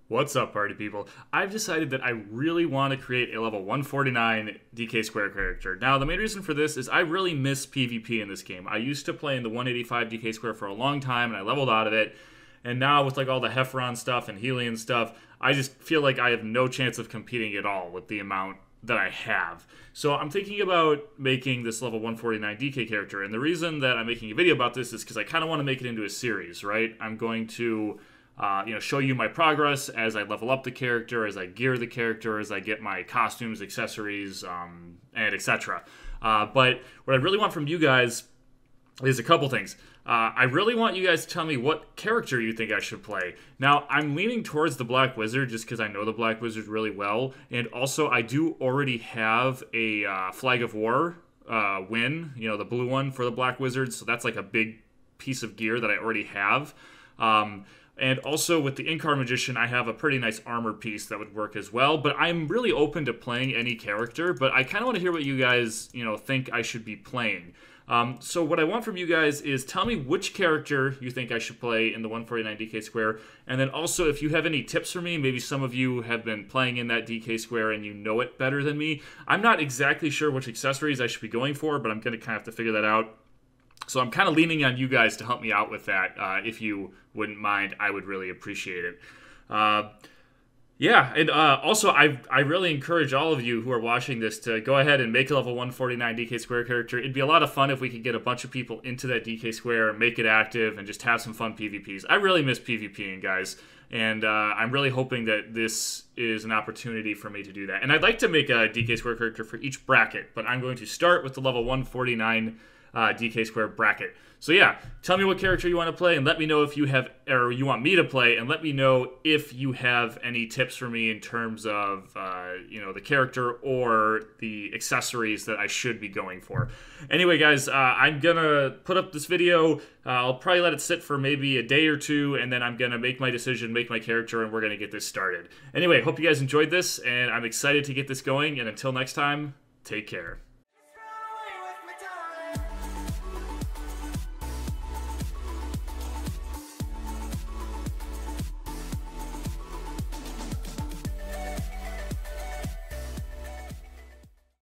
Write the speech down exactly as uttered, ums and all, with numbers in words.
What's up, party people? I've decided that I really want to create a level one forty-nine D K Square character. Now, the main reason for this is I really miss PvP in this game. I used to play in the one eighty-five D K Square for a long time, and I leveled out of it. And now, with like all the Heffron stuff and Helion stuff, I just feel like I have no chance of competing at all with the amount that I have. So I'm thinking about making this level one forty-nine D K character, and the reason that I'm making a video about this is because I kind of want to make it into a series, right? I'm going to... Uh, you know, show you my progress as I level up the character, as I gear the character, as I get my costumes, accessories, um, and et cetera. Uh, but what I really want from you guys is a couple things. Uh, I really want you guys to tell me what character you think I should play. Now, I'm leaning towards the Black Wizard just because I know the Black Wizard really well, and also I do already have a uh, Flag of War uh, win, you know, the blue one for the Black Wizard, so that's like a big piece of gear that I already have. Um, And also with the Incar Magician, I have a pretty nice armor piece that would work as well. But I'm really open to playing any character, but I kind of want to hear what you guys, you know, think I should be playing. Um, so what I want from you guys is tell me which character you think I should play in the one forty-nine D K Square. And then also if you have any tips for me, maybe some of you have been playing in that D K Square and you know it better than me. I'm not exactly sure which accessories I should be going for, but I'm going to kind of have to figure that out. So I'm kind of leaning on you guys to help me out with that. Uh, if you wouldn't mind, I would really appreciate it. Uh, yeah, and uh, also I I really encourage all of you who are watching this to go ahead and make a level one forty-nine D K Square character. It'd be a lot of fun if we could get a bunch of people into that D K Square, make it active, and just have some fun PvPs. I really miss PvPing, guys. And uh, I'm really hoping that this is an opportunity for me to do that. And I'd like to make a D K Square character for each bracket, but I'm going to start with the level one forty-nine Uh, D K Square bracket. So yeah, tell me what character you want to play, and let me know if you have, or you want me to play, and let me know if you have any tips for me in terms of, uh, you know, the character or the accessories that I should be going for. Anyway, guys, uh, I'm gonna put up this video. Uh, I'll probably let it sit for maybe a day or two, and then I'm gonna make my decision, make my character, and we're gonna get this started. Anyway, hope you guys enjoyed this, and I'm excited to get this going, and until next time, take care.